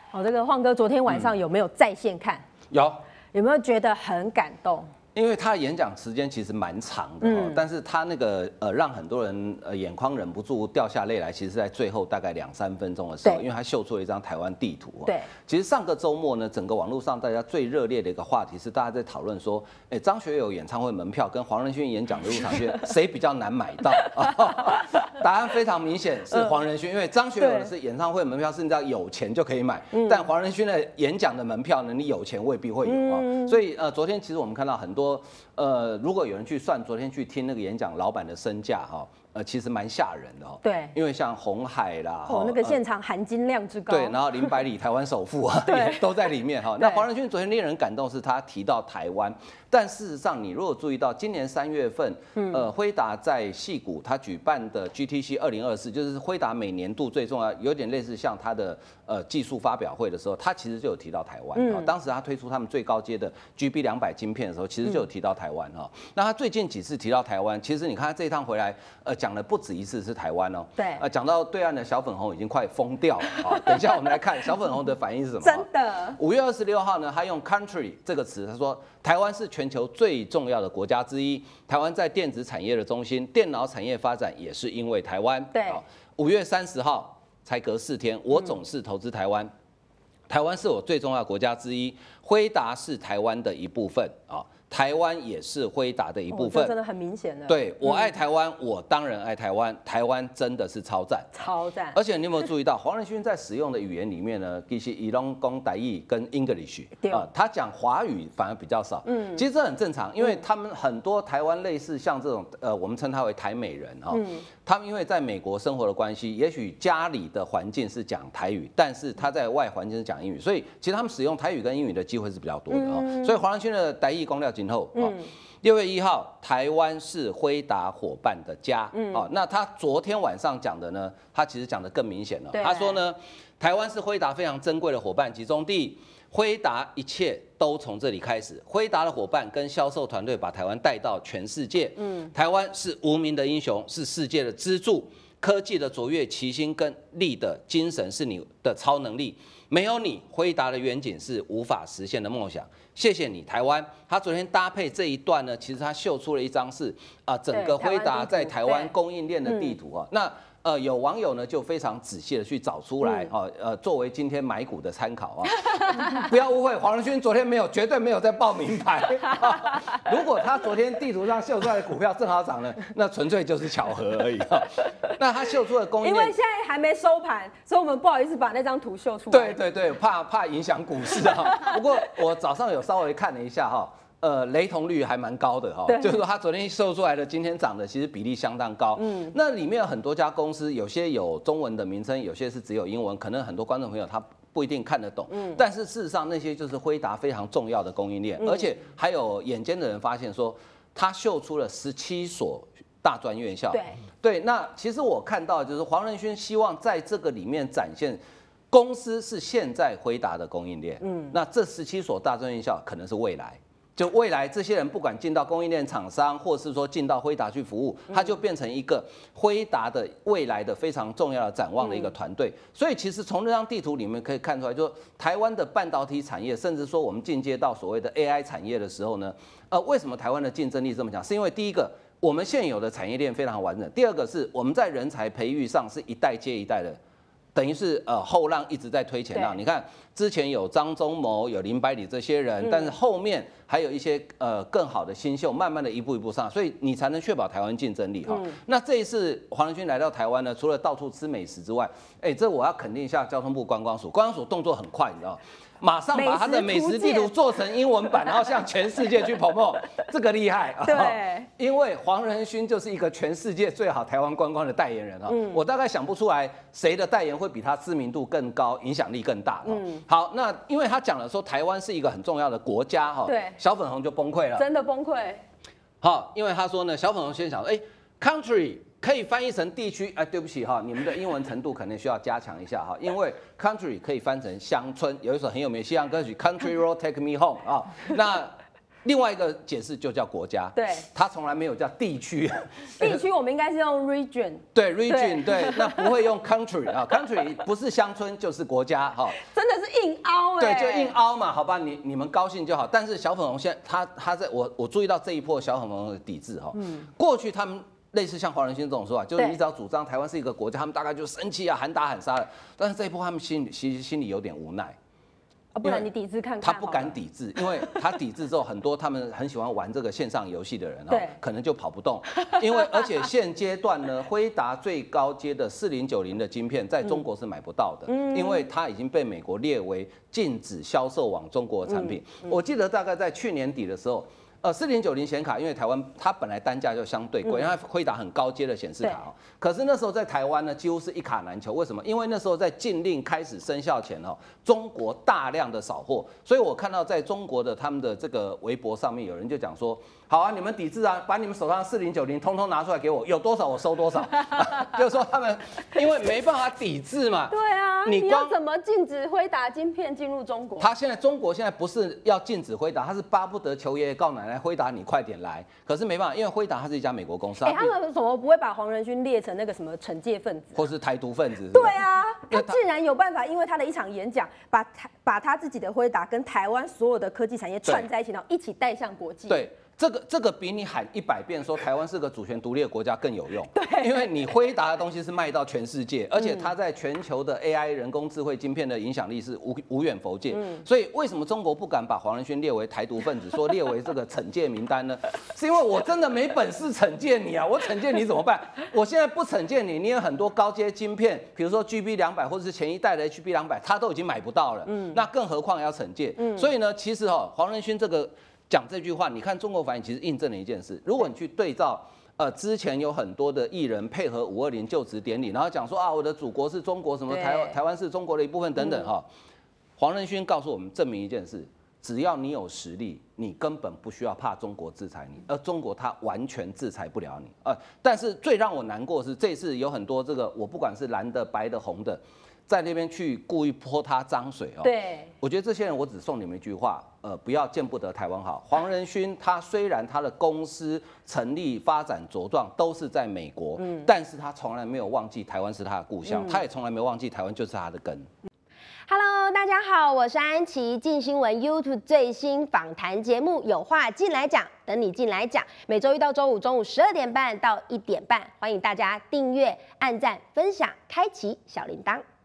哦，这个晃哥昨天晚上有没有在线看？有没有觉得很感动？ 因为他的演讲时间其实蛮长的但是他那个让很多人眼眶忍不住掉下泪来，其实是在最后大概2-3分钟的时候，因为他秀出了一张台湾地图。 对， 其实上个周末呢，整个网络上大家最热烈的一个话题是大家在讨论说，张学友演唱会门票跟黄仁勋演讲的入场券谁比较难买到？答案非常明显是黄仁勋，因为张学友的是演唱会门票是你只要有钱就可以买，但黄仁勋的演讲的门票呢，你有钱未必会有所以昨天其实我们看到很多如果有人去算昨天去听那个演讲老板的身价其实蛮吓人的对， 因为像鸿海啦， 那个现场含金量之高， 对，然后林百里台湾首富也都在里面那黄仁勋昨天令人感动是他提到台湾，但事实上你如果注意到今年3月份，辉达在矽谷他举办的 GTC 2024，就是辉达每年度最重要，有点类似像他的技术发表会的时候，他其实就有提到台湾当时他推出他们最高阶的 GB200晶片的时候，其实就有提到台湾那他最近几次提到台湾，其实你看他这一趟回来，讲了不止一次是台湾对， 讲到对岸的小粉红已经快疯掉了等一下我们来看小粉红的反应是什么。 真的 ，5月26号呢，他用 country 这个词，他说台湾是全球最重要的国家之一，台湾在电子产业的中心，电脑产业发展也是因为台湾。 对 ，5月30号才隔4天，我总是投资台湾，台湾是我最重要的国家之一，辉达是台湾的一部分台湾也是辉达的一部分， 真的很明显的。 对，我爱台湾，我当然爱台湾，台湾真的是超赞， 超赞。 而且你有没有注意到，黄仁勋在使用的语言里面呢，其实以拢讲台语跟 English 他讲华语反而比较少。其实这很正常，因为他们很多台湾类似像这种我们称他为台美人他们因为在美国生活的关系，也许家里的环境是讲台语，但是他在外环境是讲英语，所以其实他们使用台语跟英语的机会是比较多的所以黄仁勋的台语公料今后6月1号，台湾是辉达伙伴的家那他昨天晚上讲的呢，他其实讲的更明显了。他说呢，台湾是辉达非常珍贵的伙伴集中地，辉达一切都从这里开始。辉达的伙伴跟销售团队把台湾带到全世界。台湾是无名的英雄，是世界的支柱。科技的卓越、齐心跟力的精神是你的超能力。没有你，辉达的远景是无法实现的梦想。谢谢你，台湾。他昨天搭配这一段呢，其实他秀出了一张是整个辉达在台湾供应链的地图那有网友呢就非常仔细的去找出来作为今天买股的参考不要误会，黄仁勋昨天绝对没有在报名牌如果他昨天地图上秀出来的股票正好涨了，那纯粹就是巧合而已那他秀出的供应链， 因为现在还没收盘，所以我们不好意思把那张图秀出来。 对，怕影响股市不过我早上有稍微看了一下雷同率还蛮高的就是说他昨天秀出来的今天涨的其实比例相当高那里面有很多家公司，有些有中文的名称，有些是只有英文，可能很多观众朋友他不一定看得懂但是事实上那些就是辉达非常重要的供应链而且还有眼尖的人发现说，他秀出了17所大专院校。对，那其实我看到就是黄仁勋希望在这个里面展现公司是现在辉达的供应链那这17所大专院校可能是未来，就未来这些人不管进到供应链厂商，或是说进到辉达去服务，它就变成一个辉达的未来的非常重要的展望的一个团队。所以其实从这张地图里面可以看出来，就台湾的半导体产业，甚至说我们进阶到所谓的 AI 产业的时候呢，为什么台湾的竞争力这么强？是因为第一个，我们现有的产业链非常完整；第二个是我们在人才培育上是一代接一代的。等于是后浪一直在推前浪，你看之前有张忠谋、有林百里这些人，但是后面还有一些更好的新秀，慢慢的一步一步上，所以你才能确保台湾竞争力那这一次黄仁勋来到台湾呢，除了到处吃美食之外，这我要肯定一下交通部观光署，观光署动作很快，你知道。马上把他的美食地图做成英文版，然后向全世界去promote，这个厉害。 对， 因为黄仁勋就是一个全世界最好台湾观光的代言人我大概想不出来谁的代言会比他知名度更高、影响力更大好，那因为他讲了说台湾是一个很重要的国家对， 小粉红就崩溃了， 真的崩溃。 好，因为他说呢，小粉红先想说，country。可以翻译成地区，对不起你们的英文程度可能需要加强一下因为 country 可以翻成乡村，有一首很有名的西洋歌曲《Country Road Take Me Home》那另外一个解释就叫国家， 对， 它从来没有叫地区。 地区我们应该是用 region， 对 region， 对，那不会用 country 啊 ，country 不是乡村就是国家哈。 真的是硬凹对，就硬凹嘛，好吧，你们高兴就好。但是小粉红现在他在我注意到这一波小粉红的抵制哈，过去他们类似像黄仁勋这种说法，就是你只要主张台湾是一个国家，他们大概就生气啊，喊打喊杀的。但是这一波他们其实心里有点无奈。 不然你抵制看看。 他不敢抵制，因为他抵制之后，很多他们很喜欢玩这个线上游戏的人哦，可能就跑不动。因为而且现阶段呢，辉达最高阶的4090的晶片在中国是买不到的，因为它已经被美国列为禁止销售往中国的产品。我记得大概在去年底的时候。4090显卡，因为台湾它本来单价就相对贵，因为它辉达很高阶的显示卡哦。可是那时候在台湾呢，几乎是一卡难求。为什么？因为那时候在禁令开始生效前哦，中国大量的扫货，所以我看到在中国的他们的这个微博上面有人就讲说，好啊，你们抵制啊，把你们手上4090通通拿出来给我，有多少我收多少。就是说他们因为没办法抵制嘛。 对啊，你要怎么禁止辉达晶片进入中国？ 中国现在不是要禁止辉达，他是巴不得求爷爷告奶奶。辉达，你快点来！可是没办法，因为辉达它是一家美国公司。 他们怎么不会把黄仁勋列成那个什么惩戒分子， 或是台独分子？ 对啊，他竟然有办法，因为他的一场演讲，把他自己的辉达跟台湾所有的科技产业串在一起，然后一起带向国际。 对。这个比你喊100遍说台湾是个主权独立的国家更有用，对，因为你辉达的东西是卖到全世界，而且它在全球的 AI 人工智慧晶片的影响力是无远弗届，所以为什么中国不敢把黄仁勋列为台独分子，说列为这个惩戒名单呢？是因为我真的没本事惩戒你啊，我惩戒你怎么办？我现在不惩戒你，你有很多高阶晶片，比如说 GB200或者是前一代的 HB200，它都已经买不到了，那更何况要惩戒，所以呢，其实黄仁勋这个。讲这句话，你看中国反应其实印证了一件事。如果你去对照，之前有很多的艺人配合520就职典礼，然后讲说啊，我的祖国是中国，什么台湾是中国的一部分等等哈。黄仁勋告诉我们，证明一件事：只要你有实力，你根本不需要怕中国制裁你，而中国它完全制裁不了你。但是最让我难过的是，这次有很多这个我不管是蓝的、白的、红的。在那边去故意泼他脏水哦， 对， 我觉得这些人我只送你们一句话，不要见不得台湾好。黄仁勋他虽然他的公司成立、发展茁壮都是在美国，但是他从来没有忘记台湾是他的故乡，他也从来没有忘记台湾就是他的根。 Hello， 大家好，我是安琪，镜新闻 YouTube 最新访谈节目有话进来讲，等你进来讲，每周一到周五中午12点半到1点半，欢迎大家订阅、按赞、分享、开启小铃铛。